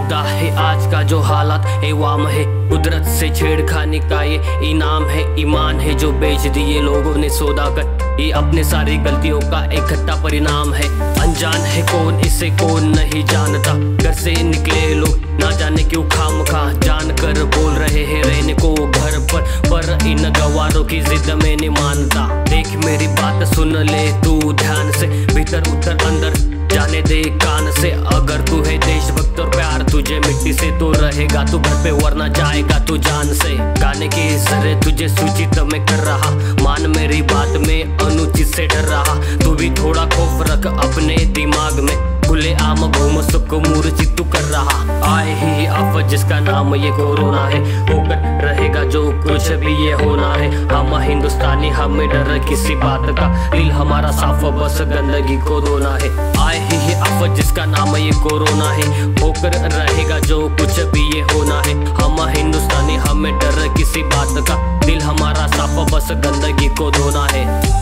होता है आज का जो हालात एवाम है। कुदरत से छेड़खानी का ये इनाम है, ईमान है जो बेच दिए लोगों ने सौदा कर। ये अपने सारी गलतियों का इकट्ठा परिणाम है। अनजान है कौन इसे कौन नहीं जानता। घर से निकले लोग ना जाने क्यों खामखा जान कर बोल रहे हैं रहने को घर पर इन गवारों की जिद में नहीं मानता। देख मेरी बात सुन ले तू ध्यान से, भीतर उतर अंदर जाने दे कान से। अगर तू है देशभक्त और प्यार तुझे मिट्टी से तो रहेगा तू घर पे, वरना जाएगा तू जान से। गाने के सरे तुझे सूचित में कर रहा, मान मेरी बात में अनुचित से डर रहा। तू भी थोड़ा खौफ रख अपने दिमाग में, खुले आम घूम सुख मूर्छित तू कर रहा। आए ही आफत जिसका नाम ये कोरोना है, होकर रहेगा जो कुछ भी ये होना है। हम हिंदुस्तानी हमें डर किसी बात का, दिल हमारा साफ बस गंदगी को धोना है। आए ही आफत जिसका नाम ये कोरोना है, होकर रहेगा जो कुछ भी ये होना है। हम हिंदुस्तानी हमें डर किसी बात का, दिल हमारा साफ बस गंदगी को धोना है।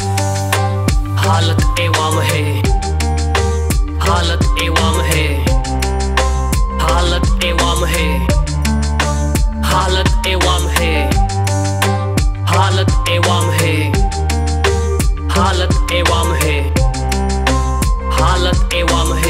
हालत एवाम है, हालत एवाम है, हालत एवाम है, हालत एवाम है, हालत एवाम है, हालत एवाम है, हालत एवाम है,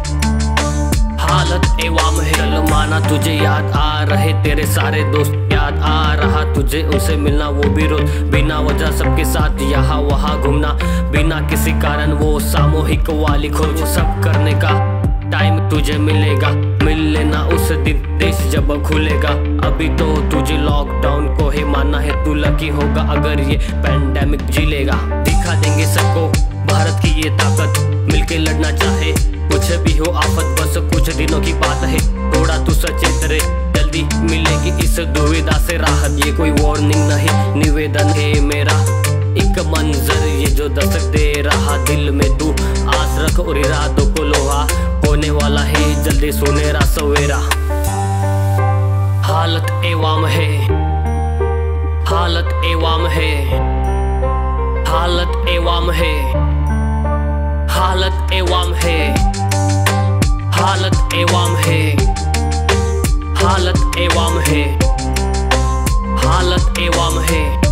हालत एवाम है। चल माना तुझे याद आ रहे तेरे सारे दोस्त, याद आ रहा तुझे उनसे मिलना वो भी रोज। बिना वजह सबके साथ यहाँ वहाँ घूमना, बिना किसी कारण वो सामूहिक वाली खोज। सब करने का टाइम तुझे मिलेगा, मिल लेना उस दिन देश जब खुलेगा। अभी तो तुझे लॉकडाउन को ही मानना है, तू लकी होगा अगर ये पैंडेमिक झेलेगा। दिखा देंगे सबको भारत की ये ताकत, मिलके लड़ना चाहे कुछ भी हो आफत, बस कुछ दिनों की बात है। थोड़ा तू सचेत रहे, जल्दी मिलेगी इस दुविधा से राहत। ये कोई वार्निंग नहीं निवेदन है मेरा, एक मंजर ये जो दस्तक दे रहा। दिल में तू आस रख और इरादों को लोहा, होने वाला है जल्दी सुनहरा सवेरा। हालत एवाम है, हालत एवाम है, हालत एवाम है, हालत एवाम है, हालत एवाम है, हालत एवाम है, हालत एवाम है।